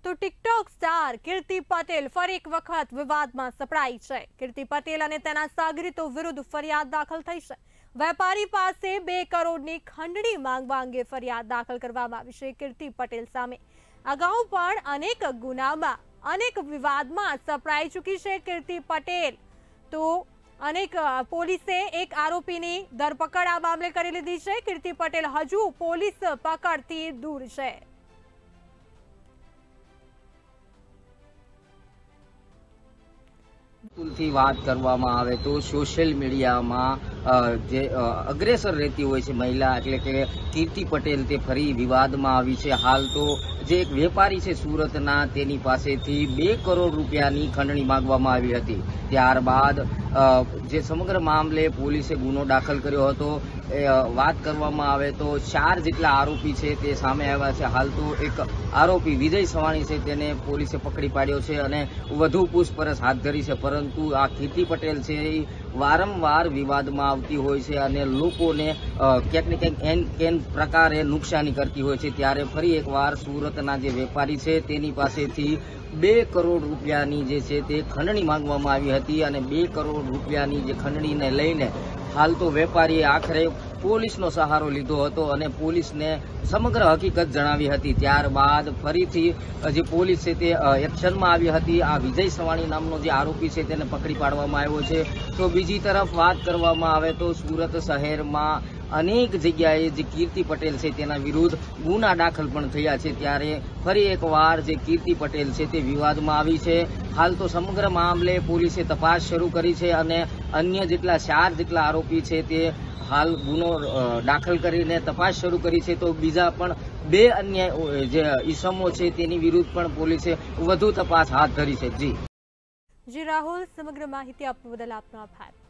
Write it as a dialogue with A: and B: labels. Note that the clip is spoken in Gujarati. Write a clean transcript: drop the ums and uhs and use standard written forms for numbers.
A: તો ટિકટોક સ્ટાર કીર્તિ પટેલ ફરી એક વખત વિવાદમાં સપડાઈ છે। કીર્તિ પટેલ અને તેના સાગરીતો વિરુદ્ધ ફરિયાદ દાખલ થઈ છે। વેપારી પાસે 2 કરોડની ખંડણી માંગવા અંગે ફરિયાદ દાખલ કરવામાં આવી છે। કીર્તિ પટેલ સામે અગાઉ પણ અનેક ગુનામાં અનેક વિવાદમાં સપડાઈ ચૂકી છે કીર્તિ પટેલ। તો અનેક પોલીસે એક આરોપીની ધરપકડ આ મામલે કરી લીધી છે। કીર્તિ પટેલ હજુ પોલીસ પકડથી દૂર છે।
B: થી વાત કરવામાં આવે તો સોશિયલ મીડિયામાં જે અગ્રેસર રહેતી હોય છે મહિલા એટલે કે કીર્તિ પટેલ તે ફરી વિવાદમાં આવી છે। હાલ તો જે એક વેપારી છે સુરતના તેની પાસેથી 2 કરોડ રૂપિયાની ખંડણી માંગવામાં આવી હતી। ત્યારબાદ જે સમગ્ર મામલે પોલીસે ગુનો દાખલ કર્યો હતો। વાત કરવામાં આવે તો 4 જેટલા આરોપી છે તે સામે આવ્યા છે। હાલ તો એક આરોપી વિજય સવાણી છે તેને પોલીસે પકડી પાડ્યો છે અને વધુ પૂછપરછ હાથ ધરી છે। પરંતુ આ કીર્તિ પટેલ છે એ વારંવાર વિવાદમાં આવતી હોય છે અને લોકોને ક્યાંક ને ક્યાંક પ્રકારે નુકસાની કરતી હોય છે। ત્યારે ફરી એકવાર સુરતના જે વેપારી છે તેની પાસેથી 2 કરોડ રૂપિયાની જે છે તે ખંડણી માંગવામાં આવી હતી અને 2 કરોડ રૂપિયાની જે ખંડણીને લઈને હાલ તો વેપારીએ આખરે પોલીસનો સહારો લીધો હતો અને પોલીસને સમગ્ર હકીકત જણાવી હતી। ત્યારબાદ ફરીથી જે પોલીસ છે તે એક્શનમાં આવી હતી। આ વિજય સવાણી નામનો જે આરોપી છે તેને પકડી પાડવામાં આવ્યો છે। તો બીજી તરફ વાત કરવામાં આવે તો સુરત શહેરમાં અનેક જગ્યાએ જે કીર્તિ પટેલ છે તેના વિરુદ્ધ ગુના દાખલ પણ થયા છે। ત્યારે ફરી એકવાર જે કીર્તિ પટેલ છે તે વિવાદમાં આવી છે। હાલ તો સમગ્ર મામલે પોલીસે તપાસ શરૂ કરી છે અને અન્ય જેટલા 4 જેટલા આરોપી છે તે હાલ ગુનો દાખલ કરીને તપાસ શરૂ કરી છે। તો બીજા પણ 2 અન્ય જે ઈસમો છે તેની વિરુદ્ધ પણ પોલીસે વધુ તપાસ હાથ ધરી છે। જી
A: રાહુલ, સમગ્ર માહિતી આપવા બદલ આપનો આભાર।